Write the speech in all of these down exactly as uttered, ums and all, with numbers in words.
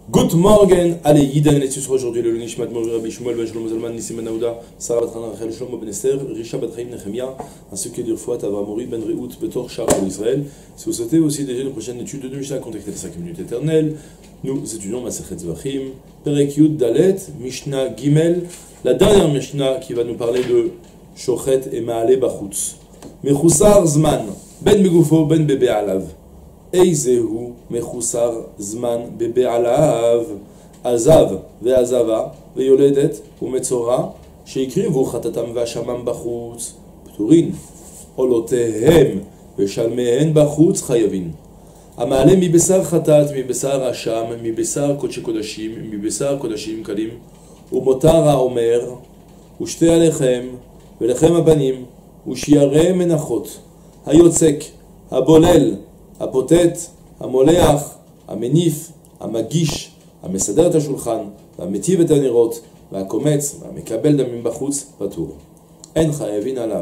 Good morning, allez, Yidan et Tusra aujourd'hui, le Nishmat Mori Rabbi Shmuel Ben Shlomo Zalman, Nissim Ben Aouda, Sarah Batran Rachel Shlomo Ben Esther, Risha Batraim Nechemia, ainsi que Dirfouat Avramori Ben Rehout Betor Shar Israël. Si vous souhaitez aussi déjà une prochaine étude de Mishnah, contactez les cinq minutes éternelles. Nous étudions Masechet Zvachim, Perek Yud Dalet, Mishnah Gimel, la dernière Mishnah qui va nous parler de Shochet et Maale Bachutz. Mechusar Zman, Ben Begufo, Ben Bebe Alav. Eizehu mechusar zman bebe alav azav ve'azava ve'yoledet umetzora sheikrivu chatatam ve'ashamam bachutz pturin olotehem ve'shalmehen bachutz chayavin amale mi besar chatat mi besar asham mi besar kodesh kodashim mi besar kodashim kalim umotar haomer ushte alechem ve'lechem abanim ushiare menachot hayotzek habolel הפוטט, המולח, המניף, המגיש, המסדר את השולחן, והמטיב את הנרות, והקומץ, והמקבל דמים בחוץ, פטור. אין חייבין עליו,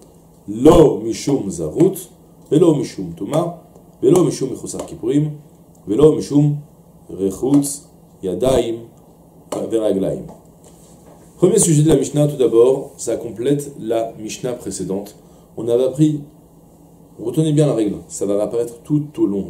לא משום זרות, ולא משום טומאה, ולא משום מחוסר כיפורים, ולא משום רחוץ ידיים ורגליים. Premier sujet de la Mishnah, tout d'abord, ça complète la Mishnah précédente. On avait appris. Retenez bien la règle, ça va apparaître tout au long.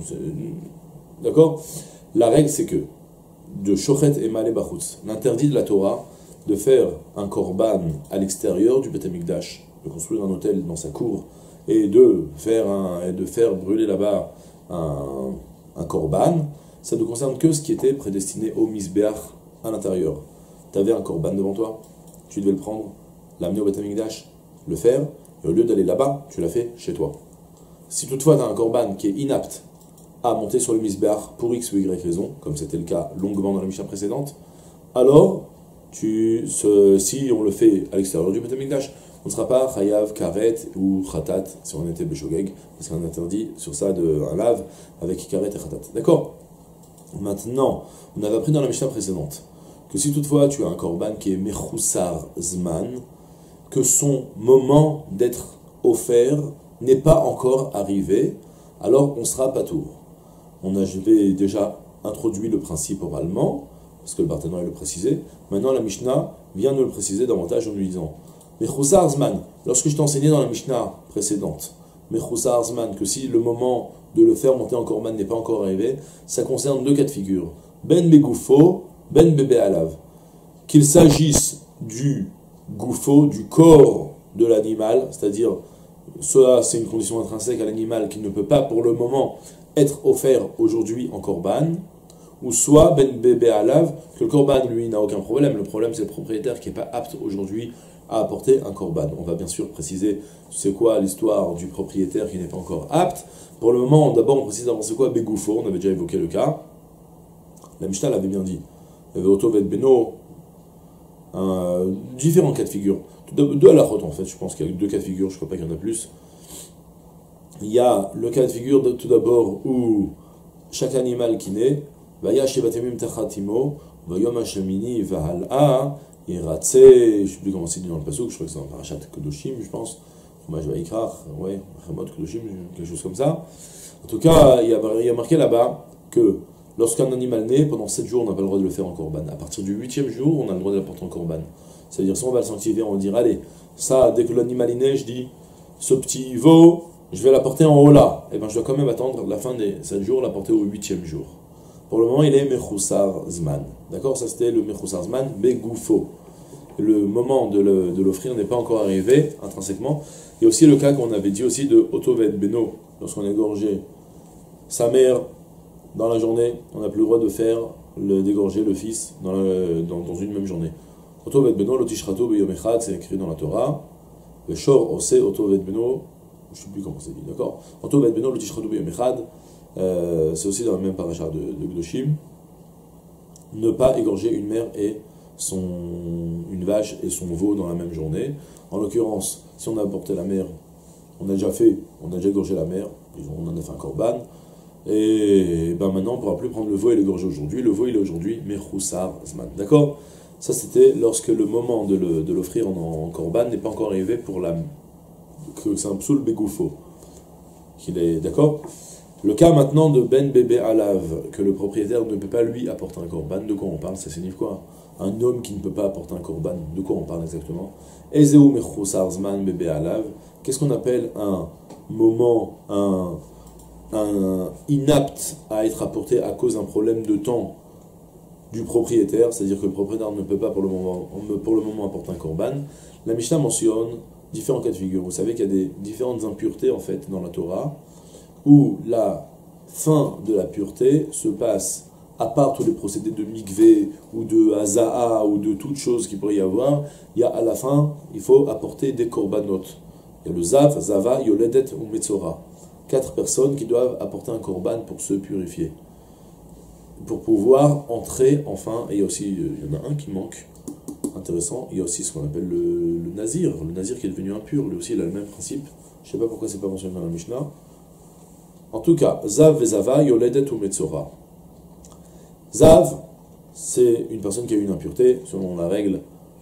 D'accord? La règle, c'est que de Shochet et Maale Bachutz, l'interdit de la Torah de faire un korban à l'extérieur du Beth Amikdash, de construire un hôtel dans sa cour et de faire, un, et de faire brûler là-bas un, un korban, ça ne concerne que ce qui était prédestiné au Misbeach à l'intérieur. Tu avais un korban devant toi, tu devais le prendre, l'amener au Beth Amikdash, le faire, et au lieu d'aller là-bas, tu l'as fait chez toi. Si toutefois tu as un korban qui est inapte à monter sur le misbeach pour X ou Y raison, comme c'était le cas longuement dans la Mishnah précédente, alors tu, ce, si on le fait à l'extérieur du Beth Amikdash, on ne sera pas chayav, karet ou khatat si on était beshogeg, parce qu'on interdit sur ça de, un lave avec karet et khatat. D'accord? Maintenant, on avait appris dans la Mishnah précédente que si toutefois tu as un korban qui est mechusar zman, que son moment d'être offert n'est pas encore arrivé, alors on sera patour. On avait déjà introduit le principe oralement, parce que le Barthénon le précisé. Maintenant, la Mishnah vient de le préciser davantage en lui disant Mechusar Zman, lorsque je t'enseignais dans la Mishnah précédente, Mechusar Zman, que si le moment de le faire monter en korban n'est pas encore arrivé, ça concerne deux cas de figure. Ben Begufo, Ben Bebe Alav. Qu'il s'agisse du goufo, du corps de l'animal, c'est-à-dire cela, c'est une condition intrinsèque à l'animal qui ne peut pas pour le moment être offert aujourd'hui en korban, ou soit ben bébé alav, que le korban lui n'a aucun problème. Le problème c'est le propriétaire qui n'est pas apte aujourd'hui à apporter un korban. On va bien sûr préciser c'est quoi l'histoire du propriétaire qui n'est pas encore apte. Pour le moment, d'abord on précise d'abord c'est quoi begoufo, on avait déjà évoqué le cas. La Mishnah l'avait bien dit. Il y avait Oto vet beno, un, différents cas de figure. Deux halachot en fait, je pense qu'il y a deux cas de figure, je ne crois pas qu'il y en a plus. Il y a le cas de figure de, tout d'abord où chaque animal qui naît, Vaya shevatemim tachatimo, Vayom hashemini vahal'a, Iratse, je ne sais plus comment c'est dit dans le pasuk, je crois que c'est dans Parashat Kedoshim, je pense, Chumash Vaikrach, ouais, Chamot Kedoshim, quelque chose comme ça. En tout cas, il y a, il y a marqué là-bas que lorsqu'un animal naît, pendant sept jours, on n'a pas le droit de le faire en korban. À partir du huitième jour, on a le droit de l'apporter en korban. C'est-à-dire, si on va le sanctifier, on va dire, allez, ça, dès que l'animal est né, je dis, ce petit veau, je vais l'apporter en haut là. Et bien, je dois quand même attendre la fin des sept jours, l'apporter au huitième jour. Pour le moment, il est Mechusar Zman. D'accord? Ça, c'était le Mechusar Zman, Begoufo. Le moment de, le, de l'offrir n'est pas encore arrivé, intrinsèquement. Il y a aussi le cas qu'on avait dit aussi de Oto vet beno, lorsqu'on a égorgé sa mère dans la journée, on n'a plus le droit de faire le dégorger le fils dans, le, dans, dans une même journée. Oto vet beno, lotishrato beyom echad, c'est écrit dans la Torah. Le shor ose oto vet beno, je ne sais plus comment c'est dit, d'accord? Oto vet beno, lotishrato beyom echad, c'est aussi dans la même paracha de, de Kedoshim. Ne pas égorger une mère et son, une vache et son veau dans la même journée. En l'occurrence, si on a apporté la mère, on a déjà fait, on a déjà égorgé la mère, on en a fait un korban, et ben maintenant on ne pourra plus prendre le veau et l'égorger aujourd'hui. Le veau il est aujourd'hui Mechusar Zman, d'accord? Ça, c'était lorsque le moment de, le, de l'offrir en, en korban n'est pas encore arrivé pour la... que c'est un psoul begoufo. Qu'il est... D'accord? Le cas maintenant de Ben Bébé Alav, que le propriétaire ne peut pas lui apporter un korban, de quoi on parle? Ça signifie quoi? Un homme qui ne peut pas apporter un korban, de quoi on parle exactement? Ezeu Mechusar Zman Bébé Alav, qu'est-ce qu'on appelle un moment, un, un inapte à être apporté à cause d'un problème de temps du propriétaire, c'est-à-dire que le propriétaire ne peut pas pour le moment, pour le moment apporter un korban? La Mishnah mentionne différents cas de figure. Vous savez qu'il y a des différentes impuretés en fait dans la Torah, où la fin de la pureté se passe, à part tous les procédés de mikvé ou de haza'a ou de toutes choses qu'il pourrait y avoir, il y a à la fin, il faut apporter des korbanot. Il y a le zav, zava, yoledet ou metzora. Quatre personnes qui doivent apporter un korban pour se purifier, pour pouvoir entrer enfin. Et il y a aussi, il y en a un qui manque, intéressant, il y a aussi ce qu'on appelle le, le nazir, le nazir qui est devenu impur, lui aussi il a le même principe. Je ne sais pas pourquoi c'est pas mentionné dans la Mishnah. En tout cas, Zav et Zava, Yoledet ou Metzora. Zav, c'est une personne qui a eu une impureté, selon la règle.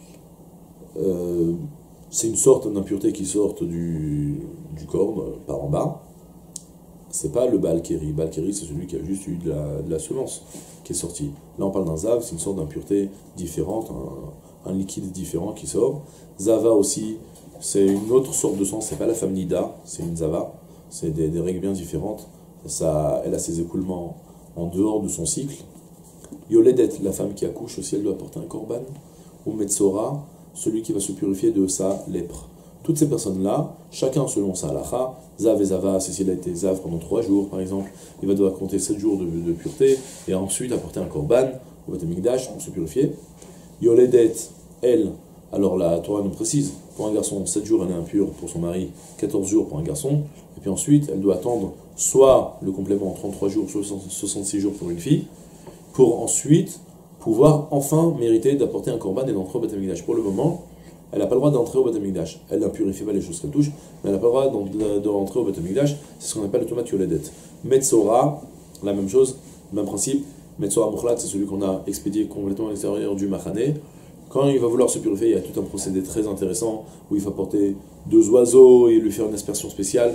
Euh, c'est une sorte d'impureté qui sort du, du corps, par en bas. C'est pas le Balkeri. Balkeri, c'est celui qui a juste eu de la, de la semence qui est sorti. Là, on parle d'un Zav, c'est une sorte d'impureté différente, un, un liquide différent qui sort. Zava aussi, c'est une autre sorte de sang, c'est pas la femme Nida, c'est une Zava. C'est des, des règles bien différentes. Ça, elle a ses écoulements en dehors de son cycle. Yoledet, la femme qui accouche aussi, elle doit porter un korban. Ou Metzora, celui qui va se purifier de sa lèpre. Toutes ces personnes-là, chacun selon sa halacha, Zav et Zava, c'est s'il a été Zav pendant trois jours par exemple, il va devoir compter sept jours de, de pureté et ensuite apporter un korban au Beth Amikdash pour se purifier. Yoledet, elle, alors la Torah nous précise, pour un garçon, sept jours elle est impure pour son mari, quatorze jours pour un garçon, et puis ensuite elle doit attendre soit le complément trente-trois jours, soit soixante-six jours pour une fille, pour ensuite pouvoir enfin mériter d'apporter un korban et d'entrer au Beth Amikdash. Pour le moment, elle n'a pas le droit d'entrer au Beth Amikdash. Elle n'impurifie pas les choses qu'elle touche, mais elle n'a pas le droit d'entrer au Beth Amikdash. C'est ce qu'on appelle le Tomat Yoledet. Metzora, la même chose, même principe. Metzora Mukhlat, c'est celui qu'on a expédié complètement à l'extérieur du Machane. Quand il va vouloir se purifier, il y a tout un procédé très intéressant où il faut apporter deux oiseaux et lui faire une aspersion spéciale.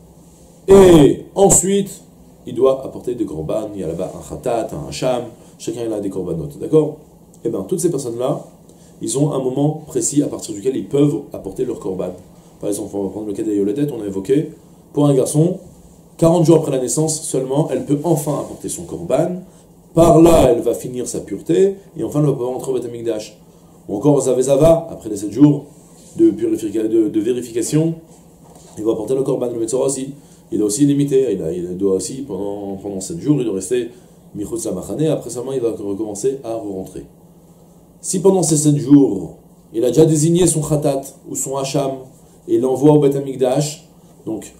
Et ensuite, il doit apporter des korban. Il y a là-bas un khatat, un hacham. Chacun il a des korbanotes, d'accord? Et bien, toutes ces personnes-là, ils ont un moment précis à partir duquel ils peuvent apporter leur korban. Par exemple, on va prendre le cas des Yoledet, on a évoqué, pour un garçon, quarante jours après la naissance seulement, elle peut enfin apporter son korban. Par là, elle va finir sa pureté, et enfin, elle va pouvoir entrer au Beth Amikdash. Ou encore, Zav et Zava, après les sept jours de, de, de vérification, il va apporter le korban. Le Metzora aussi, il est aussi limité, il, a, il doit aussi, pendant, pendant sept jours, il doit rester Michutz Lamachane, après seulement, il va recommencer à re-rentrer. Si pendant ces sept jours, il a déjà désigné son khatat ou son hacham et il l'envoie au Beth Amikdash, donc,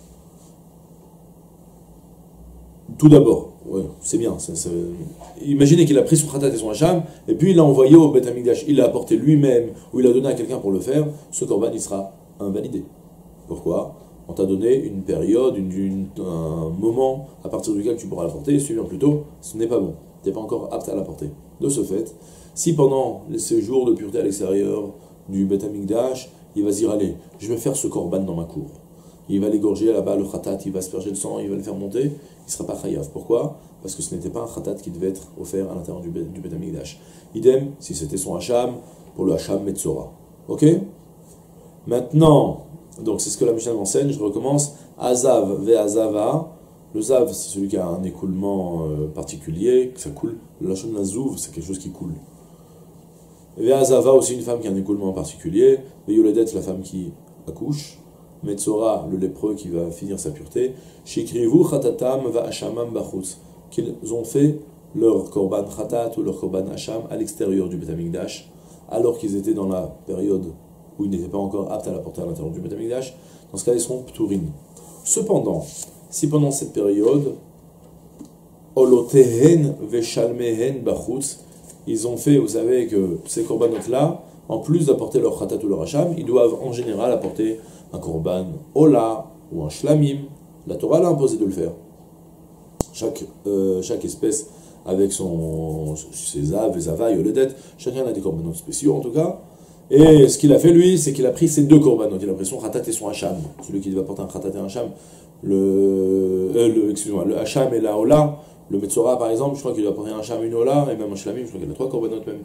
tout d'abord, ouais, c'est bien, c'est, c'est... imaginez qu'il a pris son khatat et son hacham, et puis il l'a envoyé au Beth Amikdash, il l'a apporté lui-même, ou il l'a donné à quelqu'un pour le faire, ce korban, il sera invalidé. Pourquoi? On t'a donné une période, une, une, un moment à partir duquel tu pourras l'apporter, suivant plutôt, ce n'est pas bon, tu n'es pas encore apte à l'apporter. De ce fait, si pendant ces jours de pureté à l'extérieur du Beth Amikdash, il va se dire, allez, je vais faire ce korban dans ma cour. Il va l'égorger là-bas, le khatat, il va asperger le sang, il va le faire monter, il ne sera pas chayav. Pourquoi? Parce que ce n'était pas un khatat qui devait être offert à l'intérieur du Beth Amikdash. Idem, si c'était son hacham, pour le hacham Metzora. Ok? Maintenant, donc c'est ce que la Mishnah enseigne, je recommence. Azav ve azava. Le zav, c'est celui qui a un écoulement euh, particulier, que ça coule. Le lachon nazouv, c'est quelque chose qui coule. Ve azava, aussi une femme qui a un écoulement particulier. Ve yoledet, la femme qui accouche. Metzora, le lépreux qui va finir sa pureté. Shikrivu chatatam va hashamam bachutz. Qu'ils ont fait leur korban chatat ou leur korban hacham à l'extérieur du Beth Amikdash, alors qu'ils étaient dans la période où ils n'étaient pas encore aptes à la porter à l'intérieur du Beth Amikdash. Dans ce cas, ils seront pturin. Cependant, si pendant cette période, olotehen veshalmehen bachutz, ils ont fait, vous savez que ces corbanotes-là, en plus d'apporter leur khatat ou leur hacham, ils doivent en général apporter un korban ola ou un shlamim. La Torah l'a imposé de le faire. Chaque, euh, chaque espèce avec son, ses zav, zava, yoledet, chacun a des corbanotes spéciaux en tout cas. Et ce qu'il a fait lui, c'est qu'il a pris ces deux corbanotes. Il a pris son khatat et son hacham. Celui qui devait apporter un khatat et un hacham le, euh, le excuse-moi, le Hacham et la Ola, le Metzora par exemple, je crois qu'il doit apporter un Hacham, une Ola, et même un Shlamim, je crois qu'il a trois corbanotes même.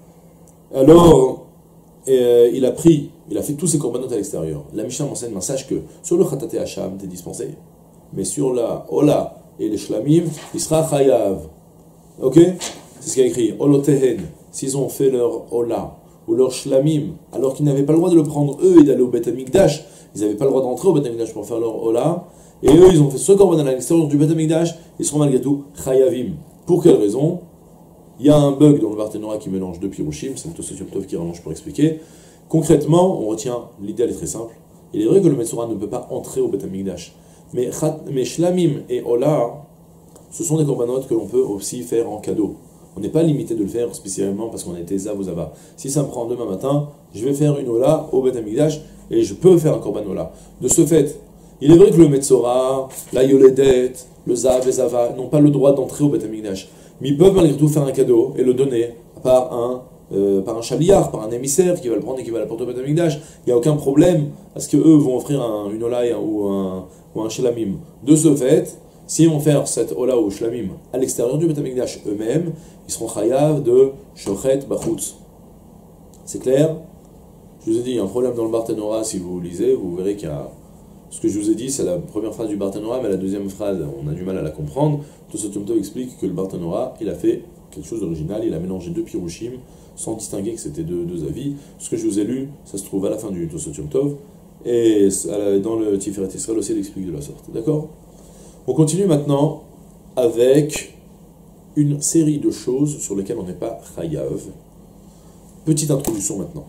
Alors, euh, il a pris, il a fait tous ses corbanotes à l'extérieur. La Mishnah m'enseigne, sache que sur le Khatat et Hacham, t'es dispensé, mais sur la Ola et les Shlamim, il sera Chayav. Ok? C'est ce qu'il y a écrit. Olotehen, s'ils ont fait leur Ola ou leur Shlamim, alors qu'ils n'avaient pas le droit de le prendre eux et d'aller au Beth Amikdash, ils n'avaient pas le droit d'entrer au Beth Amikdash pour faire leur Ola, et eux ils ont fait ce korban à l'extérieur du Beth Amikdash, ils seront malgré tout Chayavim. Pour quelle raison? Il y a un bug dans le Barthénora qui mélange deux Pirushim, c'est le Tosot Yom Tov qui rallonge pour expliquer. Concrètement, on retient, l'idée elle est très simple. Il est vrai que le Metzora ne peut pas entrer au Beth Amikdash, mais, mais Shlamim et Ola, ce sont des corbanotes que l'on peut aussi faire en cadeau. On n'est pas limité de le faire spécialement parce qu'on a été Zav ou Zava. Si ça me prend demain matin, je vais faire une Ola au Beth Amikdash et je peux faire un korban Ola. De ce fait, il est vrai que le Metzora, la Yoledet, le Zav et Zava n'ont pas le droit d'entrer au Beth Amikdash. Mais ils peuvent malgré tout faire un cadeau et le donner par un, euh, par un chaliar, par un émissaire qui va le prendre et qui va l'apporter au Beth Amikdash. Il n'y a aucun problème parce qu'eux vont offrir un, une Ola ou un, ou un Shlamim. De ce fait, s'ils vont faire cette Ola ou Shlamim à l'extérieur du Beth Amikdash eux-mêmes, ils seront chayav de Shochet Bachutz. C'est clair? Je vous ai dit, il y a un problème dans le Barthénora, si vous lisez, vous verrez qu'il y a... Ce que je vous ai dit, c'est la première phrase du Barthénora, mais la deuxième phrase, on a du mal à la comprendre. Tosot Yom Tov explique que le Barthénora, il a fait quelque chose d'original, il a mélangé deux Pirushim, sans distinguer que c'était deux, deux avis. Ce que je vous ai lu, ça se trouve à la fin du Tosot Yom Tov, et dans le Tiferet Israël aussi, il explique de la sorte. D'accord? On continue maintenant avec une série de choses sur lesquelles on n'est pas chayav. Petite introduction maintenant.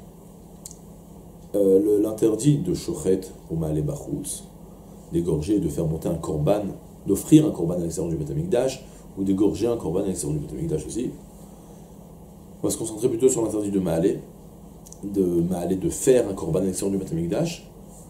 Euh, L'interdit de shochet ou ma'ale bachutz, d'égorger et de faire monter un korban, d'offrir un korban à l'extérieur du Beth Amikdash, ou d'égorger un korban à l'extérieur du Beth Amikdash aussi. On va se concentrer plutôt sur l'interdit de ma'ale, de ma'ale de faire un korban à l'extérieur du Beth Amikdash.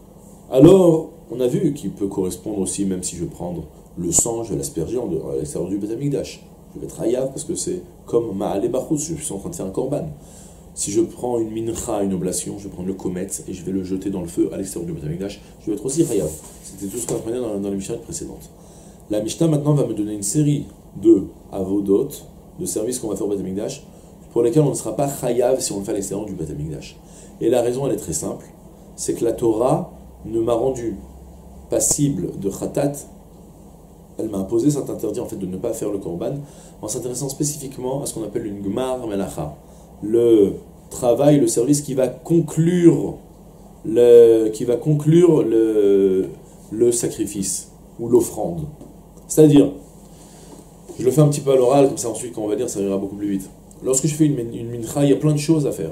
Alors, on a vu qu'il peut correspondre aussi, même si je vais prendre le sang, je vais l'asperger à l'extérieur du Beth Amikdash. Je vais être hayav parce que c'est comme ma'ale bachutz, je suis en train de faire un korban. Si je prends une mincha, une oblation, je vais prendre le komet et je vais le jeter dans le feu à l'extérieur du Beth Amikdash, je vais être aussi hayav. C'était tout ce qu'on apprenait dans, dans les Mishnah précédentes. La Mishnah maintenant va me donner une série de avodot, de services qu'on va faire au Beth Amikdash, pour lesquels on ne sera pas hayav si on le fait à l'extérieur du Beth Amikdash. Et la raison, elle est très simple, c'est que la Torah ne m'a rendu passible de khatat. Elle m'a imposé cet interdit en fait de ne pas faire le korban en s'intéressant spécifiquement à ce qu'on appelle une gmar melacha, le travail, le service qui va conclure le, qui va conclure le, le sacrifice ou l'offrande. C'est-à-dire, je le fais un petit peu à l'oral, comme ça ensuite quand on va dire ça ira beaucoup plus vite. Lorsque je fais une, une mincha, il y a plein de choses à faire.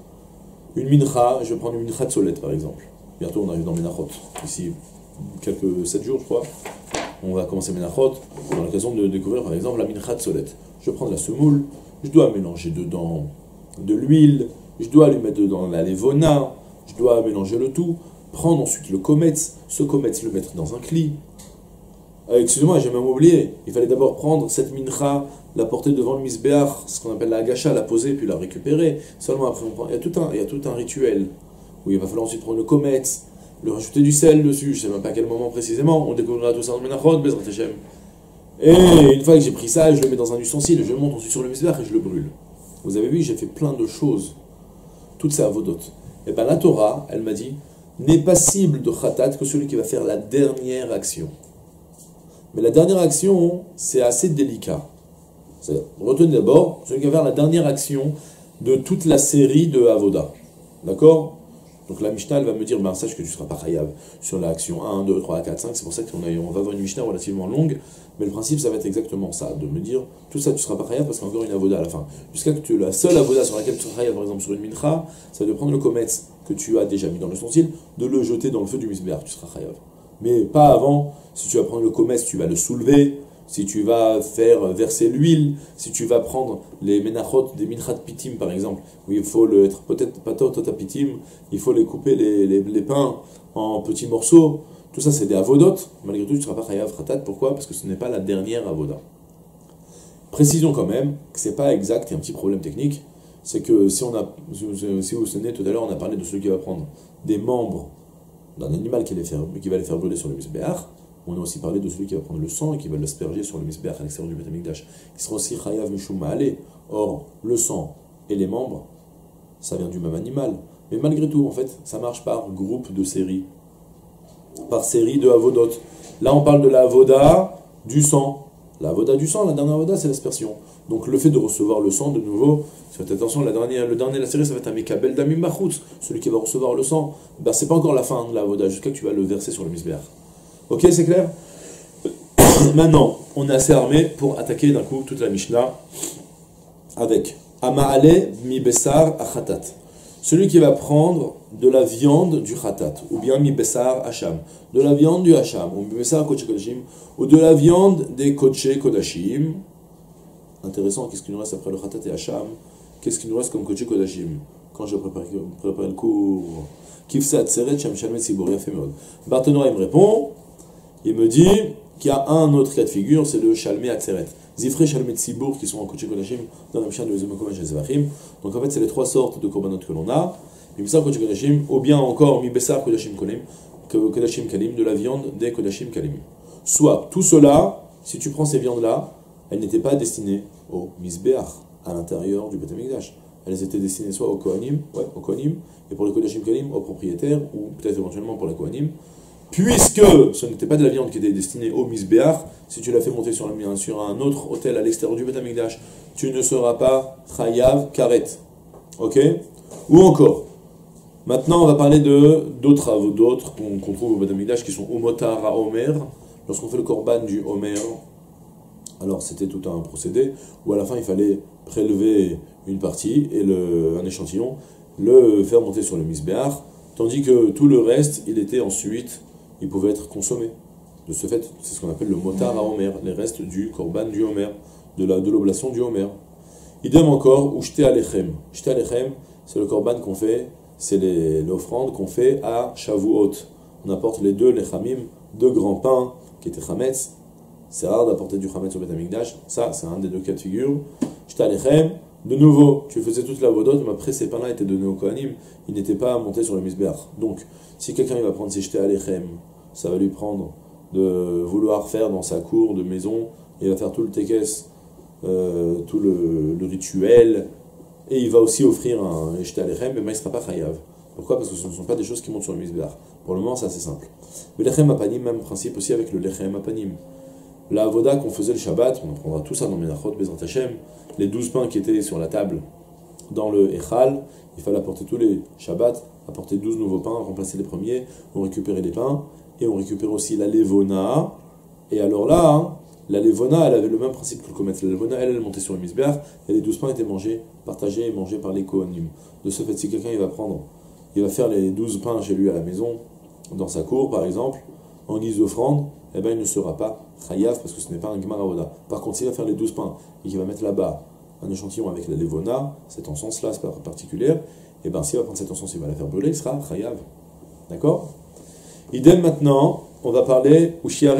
Une mincha, je vais prendre une mincha de solette par exemple. Bientôt on arrive dans Menachot, ici quelques sept jours je crois. On va commencer Menachot, on a l'occasion de découvrir par exemple la mincha de solette. Je prends de la semoule, je dois mélanger dedans de l'huile, je dois lui mettre dedans la levona, je dois mélanger le tout, prendre ensuite le kometz, ce kometz le mettre dans un kli. Euh, Excusez-moi, j'ai même oublié, il fallait d'abord prendre cette mincha, la porter devant le misbéach, ce qu'on appelle la agacha, la poser puis la récupérer. Seulement après on prend, il y a tout un, il y a tout un rituel où il va falloir ensuite prendre le kometz, le rajouter du sel dessus, je ne sais même pas à quel moment précisément, on découvrira tout ça dans Menachot, Bezrat Hashem. Et une fois que j'ai pris ça, je le mets dans un ustensile, je le monte ensuite sur le misbéach et je le brûle. Vous avez vu, j'ai fait plein de choses, toutes ces avodot. Et bien la Torah, elle m'a dit, n'est passible de khatat que celui qui va faire la dernière action. Mais la dernière action, c'est assez délicat. Retenez d'abord, celui qui va faire la dernière action de toute la série de avoda. D'accord? Donc la Mishnah, elle va me dire, ben, sache que tu ne seras pas chayav sur l'action un, deux, trois, quatre, cinq. C'est pour ça qu'on on va avoir une Mishnah relativement longue. Mais le principe, ça va être exactement ça, de me dire, tout ça, tu ne seras pas chayav parce qu'il y a encore une avoda à la fin. Jusqu'à que tu la seule avoda sur laquelle tu seras chayav, par exemple sur une mincha, ça va de prendre le kometz que tu as déjà mis dans le ustensile, de le jeter dans le feu du misbéach, tu seras chayav. Mais pas avant, si tu vas prendre le kometz, tu vas le soulever, si tu vas faire verser l'huile, si tu vas prendre les menachot des minchat pitim par exemple, où il faut le être peut-être patot pitim, il faut les couper les, les, les pains en petits morceaux, tout ça c'est des avodot, malgré tout tu ne seras pas chayav khatat, pourquoi? Parce que ce n'est pas la dernière avoda. Précision quand même, que ce n'est pas exact, il y a un petit problème technique, c'est que si on a, si vous vous souvenez tout à l'heure on a parlé de celui qui va prendre des membres d'un animal qui, les faire, qui va les faire brûler sur le misbéach, On a aussi parlé de celui qui va prendre le sang et qui va l'asperger sur le misbeach à l'extérieur du Beth Amikdash, qui sera aussi chayav mishum ma'aleh. Or, le sang et les membres, ça vient du même animal. Mais malgré tout, en fait, ça marche par groupe de séries, par série de avodot. Là, on parle de la avoda du sang. La avoda du sang, la dernière avoda, c'est l'aspersion. Donc, le fait de recevoir le sang, de nouveau, faites attention, la dernière, le dernier de la série, ça va être un mekabel damim bachutz, celui qui va recevoir le sang. Ben, c'est pas encore la fin de la avoda, jusqu'à que tu vas le verser sur le misbeach. Ok, c'est clair? Maintenant, on est assez armé pour attaquer d'un coup toute la Mishnah avec Ama'ale mi besar achatat. Celui qui va prendre de la viande du khatat, ou bien mi besar hacham, de la viande du hacham, ou mi besar kodesh kodashim, ou de la viande des kodesh kodashim. Intéressant, qu'est-ce qu'il nous reste après le khatat et hacham? Qu'est-ce qu'il nous reste comme kodesh kodashim? Quand je prépare, prépare le cours, kifsat seret shem shalmet siboria femod. Barthénora, il me répond, il me dit qu'il y a un autre cas de figure, c'est le shalmet atzeret. Zifre, Shalmet, Sibour, qui sont en Kodesh Kodashim, dans la Mishnah de Zemokom et Zevachim. Donc en fait, c'est les trois sortes de korbanot que l'on a. Mibesar Kodesh Kodashim, ou bien encore Mibesar Kodashim Kalim, Kodashim Kalim, de la viande des Kodashim Kalim. Soit, tout cela, si tu prends ces viandes-là, elles n'étaient pas destinées au Misbeach, à l'intérieur du Beth Amikdash. Elles étaient destinées soit au Kohanim, ouais, au Kohanim, et pour les Kodashim Kalim, aux propriétaires, ou peut-être éventuellement pour les Kohanim. Puisque ce n'était pas de la viande qui était destinée au misbeach, si tu l'as fait monter sur, la, sur un autre hôtel à l'extérieur du Beth Amikdash, tu ne seras pas chayav karet. Ok? Ou encore, maintenant on va parler de d'autres d'autres qu'on qu'on trouve au Beth Amikdash qui sont omotar à Omer. Lorsqu'on fait le korban du Omer, alors c'était tout un procédé où à la fin il fallait prélever une partie et le, un échantillon, le faire monter sur le misbeach, tandis que tout le reste, il était ensuite il pouvait être consommé. De ce fait, c'est ce qu'on appelle le motar à Omer, les restes du korban du Omer, de la de l'oblation du Omer. Idem encore, ou shte alechem. Shte alechem, c'est le korban qu'on fait, c'est l'offrande qu'on fait à Shavuot. On apporte les deux lechamim, deux grands pains qui étaient chametz. C'est rare d'apporter du chametz au Beth Amikdash. Ça, c'est un des deux cas de figure. Shte alechem. De nouveau, tu faisais toute la vodot, mais après ces pains-là étaient donnés au Kohanim, ils n'étaient pas montés sur le misbeach. Donc, si quelqu'un il va prendre ses jetés alechem, ça va lui prendre de vouloir faire dans sa cour de maison, il va faire tout le tekes, euh, tout le, le rituel, et il va aussi offrir un jeté alechem, mais il ne sera pas chayav. Pourquoi? Parce que ce ne sont pas des choses qui montent sur le misbeach. Pour le moment, c'est assez simple. Mais lechem apanim, même principe aussi avec le lechem apanim. La avoda qu'on faisait le Shabbat, on apprendra tout ça dans Menachot, Bezrat Hashem, les douze pains qui étaient sur la table dans le Echal, il fallait apporter tous les Shabbats, apporter douze nouveaux pains, remplacer les premiers, on récupérait les pains, et on récupère aussi la levona, et alors là, hein, la levona, elle avait le même principe que le kometz. La levona, elle, elle montait sur le misbeach, et les douze pains étaient mangés, partagés et mangés par les kohanim. De ce fait, si quelqu'un il va prendre, il va faire les douze pains chez lui à la maison, dans sa cour par exemple, en guise d'offrande, eh ben, il ne sera pas chayav parce que ce n'est pas un gmar avoda. Par contre, s'il va faire les douze pains et qu'il va mettre là-bas un échantillon avec la levona, cette encens-là, c'est pas particulière, et bien s'il va prendre cette encens, il va la faire brûler, il sera chayav. D'accord? Idem maintenant, on va parler Ushiare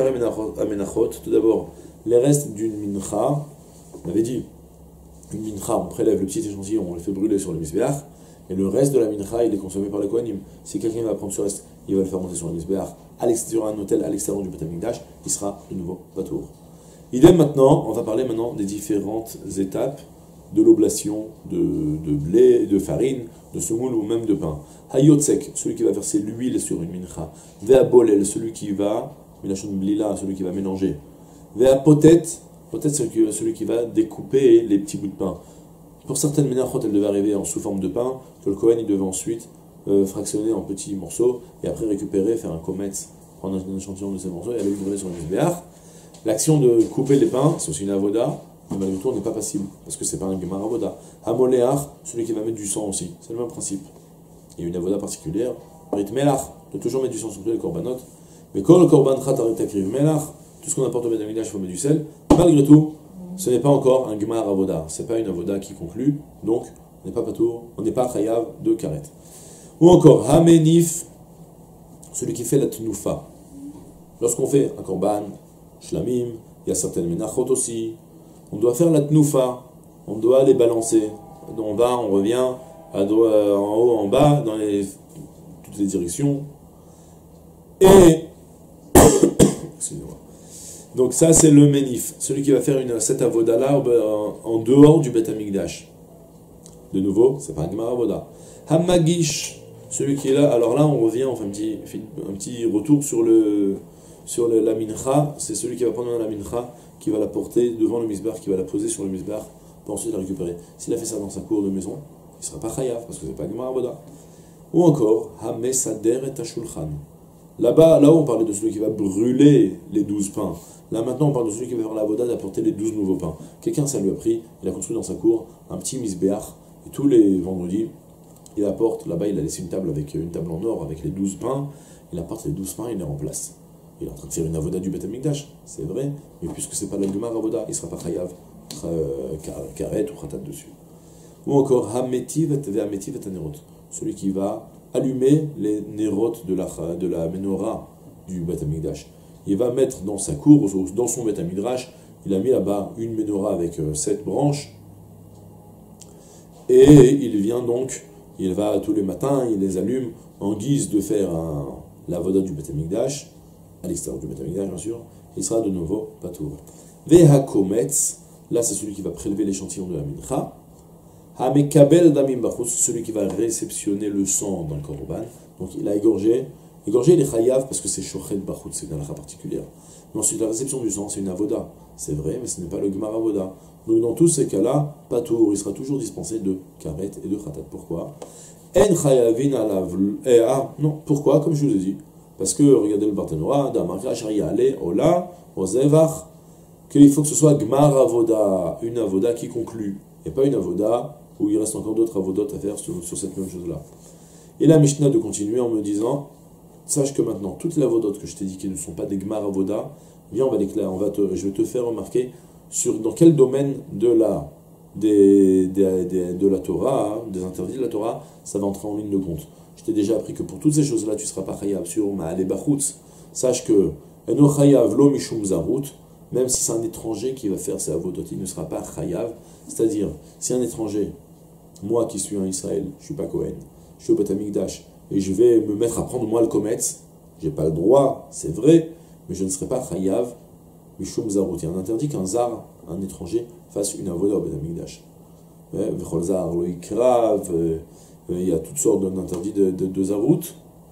Amenachot. Tout d'abord, les restes d'une mincha. On avait dit, une mincha, on prélève le petit échantillon, on le fait brûler sur le misbeach, et le reste de la mincha, il est consommé par le kohanim. Si quelqu'un va prendre ce reste, il va le faire monter sur le misbeach, à l'extérieur, un hôtel à l'extérieur du Beth Amikdash, il sera de nouveau patour. Idem maintenant, on va parler maintenant des différentes étapes de l'oblation de, de blé, de farine, de semoule ou même de pain. Hayotsek, celui qui va verser l'huile sur une mincha. Vea bolel, celui qui va, milachon blila, celui qui va mélanger. Vea potet, potet c'est celui qui va découper les petits bouts de pain. Pour certaines minachot, elles devaient arriver en sous forme de pain, que le Kohen il devait ensuite euh, fractionner en petits morceaux, et après récupérer, faire un kometz, prendre un échantillon de ces morceaux, et aller le brûler sur le misbeach. L'action de couper les pains, c'est aussi une avoda, mais malgré tout on n'est pas passible, parce que c'est pas un gemar avoda. Hamoleach, celui qui va mettre du sang aussi, c'est le même principe. Il y a une avoda particulière, Rit melach, de toujours mettre du sang sur tous les korbanot, mais quand le korban chatarit akriv melach, tout ce qu'on apporte au Beth Amikdash, il faut mettre du sel, malgré tout, ce n'est pas encore un gemar avoda, c'est pas une avoda qui conclut, donc on n'est pas patour, on n'est pas chayav de karet. Ou encore, hamenif, celui qui fait la tnoufa. Lorsqu'on fait un korban, shlamim, il y a certaines menachot aussi, on doit faire la tnoufa, on doit les balancer, on va, on revient, à droite, en haut, en bas, dans les, toutes les directions, et excusez-moi. Donc ça c'est le Ménif, celui qui va faire une, cette avoda-là en, en dehors du Beth Amikdash. De nouveau, c'est pas un Gemara Avoda. Hamagish, celui qui est là, alors là on revient, on fait un petit, un petit retour sur, le, sur le, la mincha, c'est celui qui va prendre la mincha, qui va la porter devant le misbar, qui va la poser sur le misbar, pour ensuite la récupérer. S'il a fait ça dans sa cour de maison, il ne sera pas chayav, parce que c'est pas Gemara Avoda. Ou encore, Hamesader et Tashulchan. Là-bas, là où on parlait de celui qui va brûler les douze pains, là maintenant on parle de celui qui va faire la voda d'apporter les douze nouveaux pains. Quelqu'un ça lui a pris, il a construit dans sa cour un petit misbéach, et tous les vendredis, il apporte, là-bas il a laissé une table avec une table en or avec les douze pains, il apporte les douze pains et il les remplace. Il est en train de faire une avoda du Beth Amikdash, c'est vrai, mais puisque c'est pas la Gemara avoda, il ne sera pas chayav, karet ou khatat dessus. Ou encore, Hametiv et Hametiv et Anerot, celui qui va allumer les nerot de la, de la menorah du Beth Amikdash. Il va mettre dans sa cour, dans son Beth Amikdash, il a mis là-bas une menorah avec euh, sept branches, et il vient donc, il va tous les matins, il les allume en guise de faire un, la voda du Beth Amikdash, à l'extérieur du Beth Amikdash bien sûr, il sera de nouveau patour. Veha kometz, là c'est celui qui va prélever l'échantillon de la mincha. Hamekabel damim bachutz, celui qui va réceptionner le sang dans le korban. Donc il a égorgé. Égorgé il est chayav parce que c'est shochet bachutz, c'est une halakha particulière. Mais ensuite la réception du sang c'est une avoda. C'est vrai, mais ce n'est pas le gemar avoda. Donc dans tous ces cas-là, patour, il sera toujours dispensé de karet et de khatat. Pourquoi? En chayavin alav. Eh, ah non, pourquoi? Comme je vous ai dit. Parce que regardez le Barthénois, d'amarka sharia ale ola ozevach, qu'il faut que ce soit gemar avoda, une avoda qui conclut, et pas une avoda où il reste encore d'autres avodotes à faire sur, sur cette même chose-là. Et la Mishnah de continuer en me disant, sache que maintenant, toutes les avodotes que je t'ai dit qui ne sont pas des Gemar avoda, viens, on va les on va te, je vais te faire remarquer sur dans quel domaine de la, des, des, des, de la Torah, hein, des interdits de la Torah, ça va entrer en ligne de compte. Je t'ai déjà appris que pour toutes ces choses-là, tu ne seras pas chayav sur Ma'ale Bachutz. Sache que Eno chayav lo mishum zarut, même si c'est un étranger qui va faire ces avodot, il ne sera pas chayav. C'est-à-dire, si un étranger, moi qui suis en Israël, je ne suis pas Kohen, je suis au Beth Amikdash, et je vais me mettre à prendre moi le kometz, je n'ai pas le droit, c'est vrai, mais je ne serai pas chayav, mishum zarut. Il y a un interdit qu'un zar, un étranger, fasse une avoda au Beth Amikdash. V'chol zar lo ikrav, il y a toutes sortes d'interdits de, de, de zarut.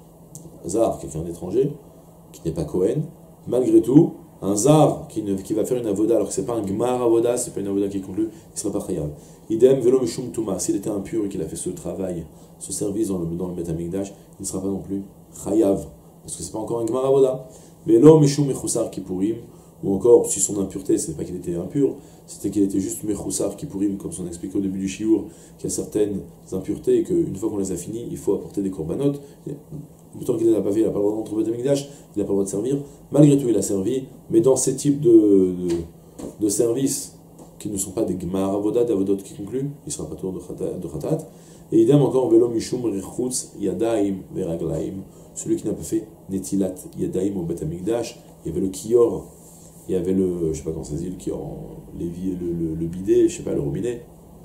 Zar, quelqu'un d'étranger, qui n'est pas Kohen, malgré tout, un zar qui, ne, qui va faire une avoda, alors que ce n'est pas un gemar avoda, ce n'est pas une avoda qui conclut, il ne sera pas chayav. Idem velo mishum tuma, s'il était impur et qu'il a fait ce travail, ce service dans le, dans le Beth Amikdash, il ne sera pas non plus chayav, parce que ce n'est pas encore un gemar avoda. Velo mishum mechusar kipurim, ou encore, si son impureté, ce n'est pas qu'il était impur, c'était qu'il était juste mechusar kipurim, comme on expliqué au début du shiur, qu'il y a certaines impuretés et qu'une fois qu'on les a finies, il faut apporter des corbanotes. Tant qu'il ne l'a pas fait, il n'a pas le droit d'entrer au Beth Amikdash, il n'a pas le droit de servir. Malgré tout, il a servi, mais dans ces types de, de, de services qui ne sont pas des gemar avoda, d'avodot qui concluent, il ne sera pas tour de khatat. Et idem encore, velo mishum rechutz yadaim veraglaim, celui qui n'a pas fait netilat yadaim au Beth Amikdash, il y avait le kior, il y avait le, je ne sais pas comment ça se dit, le kior, le, le, le bidet, je ne sais pas, le robinet.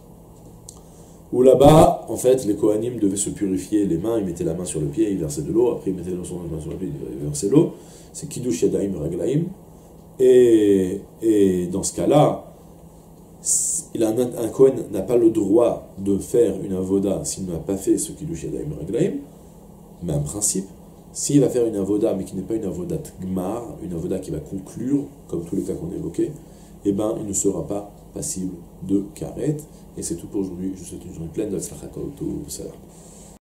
Où là-bas, en fait, les Kohanim devaient se purifier les mains, ils mettaient la main sur le pied, ils versaient de l'eau, après ils mettaient la main sur le pied, ils versaient l'eau. C'est Kiddush Yadaim Raglaim. Et, et dans ce cas-là, il a un, un Kohen n'a pas le droit de faire une avoda s'il n'a pas fait ce Kiddush Yadaim Raglaim. Même principe, s'il va faire une avoda, mais qui n'est pas une avoda Gmar, une avoda qui va conclure, comme tous les cas qu'on a évoqués, eh ben, il ne sera pas passible de karet. Et c'est tout pour aujourd'hui. Je vous souhaite une journée pleine de tzlachot, salam.